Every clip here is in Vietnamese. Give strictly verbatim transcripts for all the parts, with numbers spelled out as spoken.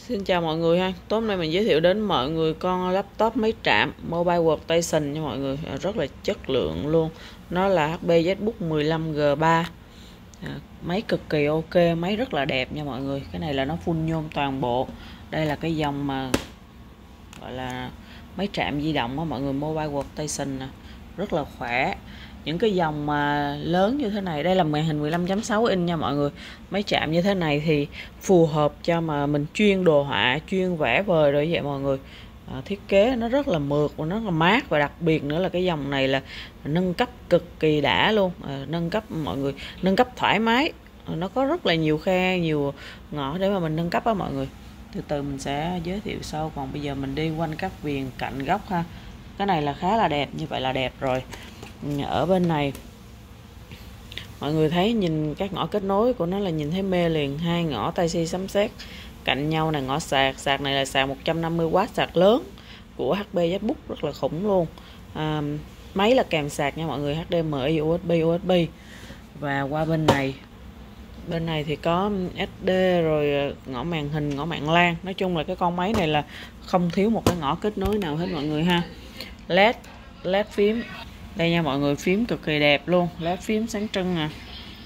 Xin chào mọi người ha. Tối nay mình giới thiệu đến mọi người con laptop máy chạm Mobile Workstation nha mọi người. Rất là chất lượng luôn. Nó là hát pê ZBook mười lăm G ba. à, Máy cực kỳ ok, máy rất là đẹp nha mọi người. Cái này là nó full nhôm toàn bộ. Đây là cái dòng mà gọi là máy chạm di động á mọi người, Mobile Workstation nè. Rất là khỏe. Những cái dòng mà lớn như thế này, đây là màn hình mười lăm chấm sáu inch nha mọi người. Máy chạm như thế này thì phù hợp cho mà mình chuyên đồ họa, chuyên vẽ vời rồi vậy mọi người. à, Thiết kế nó rất là mượt và nó rất là mát, và đặc biệt nữa là cái dòng này là nâng cấp cực kỳ đã luôn. à, Nâng cấp mọi người, nâng cấp thoải mái. à, Nó có rất là nhiều khe, nhiều ngõ để mà mình nâng cấp á mọi người. Từ từ mình sẽ giới thiệu sau. Còn bây giờ mình đi quanh các viền cạnh góc ha. Cái này là khá là đẹp, như vậy là đẹp rồi. Ở bên này mọi người thấy, nhìn các ngõ kết nối của nó là nhìn thấy mê liền. Hai ngõ Type-C sấm sét cạnh nhau này. Ngõ sạc, sạc này là sạc một trăm năm mươi oát, sạc lớn của hát pê ZBook, rất là khủng luôn. à, Máy là kèm sạc nha mọi người, hát đê em i, u ét bê, u ét bê. Và qua bên này, bên này thì có ét đê, rồi ngõ màn hình, ngõ mạng LAN. Nói chung là cái con máy này là không thiếu một cái ngõ kết nối nào hết mọi người ha. led led phím đây nha mọi người, phím cực kỳ đẹp luôn, led phím sáng trưng nè.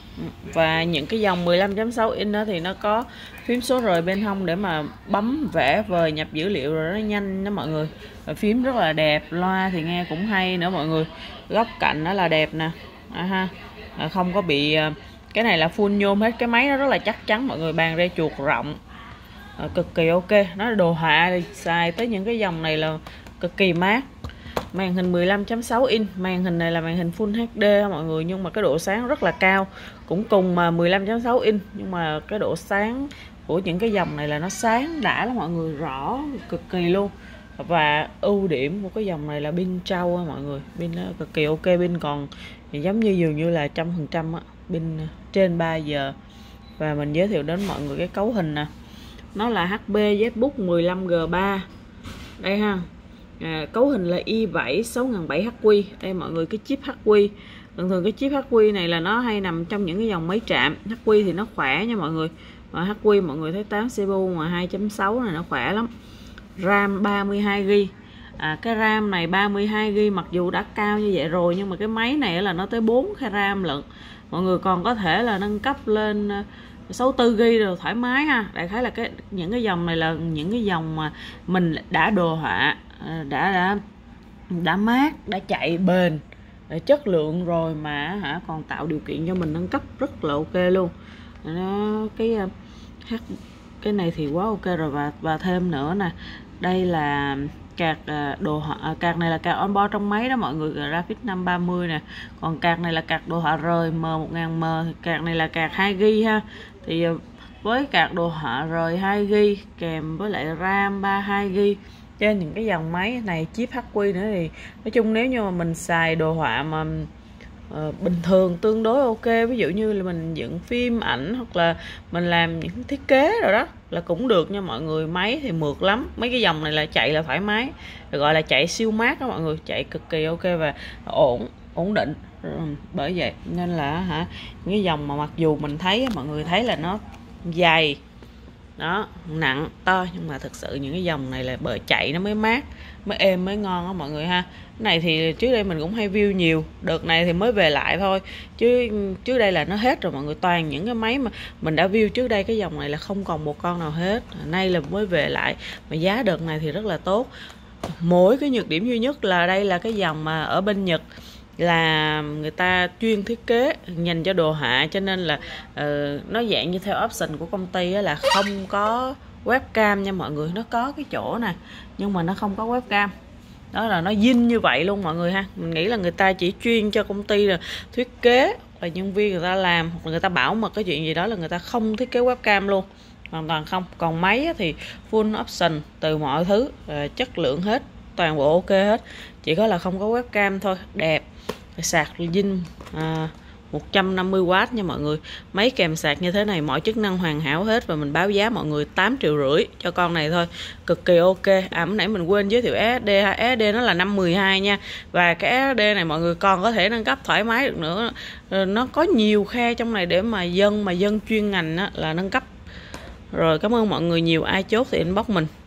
Và những cái dòng mười lăm chấm sáu inch đó thì nó có phím số rời bên hông để mà bấm vẽ vời, nhập dữ liệu rồi nó nhanh đó mọi người. Và phím rất là đẹp, loa thì nghe cũng hay nữa mọi người. Góc cạnh nó là đẹp nè. à ha. À, không có bị, cái này là full nhôm hết, cái máy nó rất là chắc chắn mọi người. Bàn rê chuột rộng, à, cực kỳ ok. Nó đồ họa thì xài tới những cái dòng này là cực kỳ mát. Màn hình mười lăm chấm sáu inch, màn hình này là màn hình Full hát đê mọi người, nhưng mà cái độ sáng rất là cao. Cũng cùng mà mười lăm chấm sáu inch, nhưng mà cái độ sáng của những cái dòng này là nó sáng đã lắm mọi người, rõ cực kỳ luôn. Và ưu điểm của cái dòng này là pin trâu mọi người, pin nó cực kỳ ok, pin còn giống như dường như là trăm phần trăm á, pin trên ba giờ. Và mình giới thiệu đến mọi người cái cấu hình nè, nó là hát pê ZBook mười lăm G ba đây ha. À, cấu hình là i bảy sáu nghìn bảy trăm H Q. Đây mọi người, cái chip hát quy. Thường thường cái chip hát quy này là nó hay nằm trong những cái dòng máy chạm. hát quy thì nó khỏe nha mọi người. Và hát quy mọi người thấy tám xê pê u mà hai chấm sáu này nó khỏe lắm. RAM ba mươi hai gi ga bai. À, cái RAM này ba mươi hai gi ga bai mặc dù đã cao như vậy rồi, nhưng mà cái máy này là nó tới bốn cái RAM lận. Mọi người còn có thể là nâng cấp lên sáu mươi tư gi ga bai rồi thoải mái ha. Đại khái là cái những cái dòng này là những cái dòng mà mình đã đồ họa, đã đã đã mát, đã chạy bền, đã chất lượng rồi mà hả còn tạo điều kiện cho mình nâng cấp rất là ok luôn. Nó cái cái này thì quá ok rồi. Và và thêm nữa nè, đây là card đồ họa, card này là card onboard trong máy đó mọi người, Graphics năm ba mươi nè. Còn card này là card đồ họa rời M một nghìn M, card này là card hai gi ga bai ha. Thì với card đồ họa rời hai gi ga bai kèm với lại RAM ba mươi hai gi ga bai trên những cái dòng máy này, chip hát quy nữa, thì nói chung nếu như mà mình xài đồ họa mà uh, bình thường tương đối ok, ví dụ như là mình dựng phim ảnh hoặc là mình làm những thiết kế rồi đó là cũng được nha mọi người. Máy thì mượt lắm, mấy cái dòng này là chạy là thoải mái, gọi là chạy siêu mát đó mọi người, chạy cực kỳ ok và ổn ổn định. Bởi vậy nên là hả, những cái dòng mà mặc dù mình thấy mọi người thấy là nó dày đó, nặng to, nhưng mà thực sự những cái dòng này là bởi chạy nó mới mát, mới êm, mới ngon á mọi người ha. Cái này thì trước đây mình cũng hay view nhiều, đợt này thì mới về lại thôi, chứ trước đây là nó hết rồi mọi người. Toàn những cái máy mà mình đã view trước đây, cái dòng này là không còn một con nào hết, nay là mới về lại. Mà giá đợt này thì rất là tốt. Mỗi cái nhược điểm duy nhất là đây là cái dòng mà ở bên Nhật là người ta chuyên thiết kế dành cho đồ họa, cho nên là uh, nó dạng như theo option của công ty là không có webcam nha mọi người. Nó có cái chỗ nè, nhưng mà nó không có webcam. Đó là nó zin như vậy luôn mọi người ha. Mình nghĩ là người ta chỉ chuyên cho công ty là thiết kế và nhân viên người ta làm, hoặc là người ta bảo mật cái chuyện gì đó là người ta không thiết kế webcam luôn, hoàn toàn không. Còn máy thì full option từ mọi thứ, uh, chất lượng hết, toàn bộ ok hết, chỉ có là không có webcam thôi. Đẹp, sạc zin à, một trăm năm mươi oát nha mọi người. Máy kèm sạc như thế này, mọi chức năng hoàn hảo hết. Và mình báo giá mọi người tám triệu rưỡi cho con này thôi, cực kỳ ok. À lúc nãy mình quên giới thiệu ét ét đê. ét ét đê nó là năm mười hai nha. Và cái ét ét đê này mọi người còn có thể nâng cấp thoải mái được nữa. Nó có nhiều khe trong này để mà dân mà dân chuyên ngành á, là nâng cấp Rồi cảm ơn mọi người nhiều, ai chốt thì inbox mình.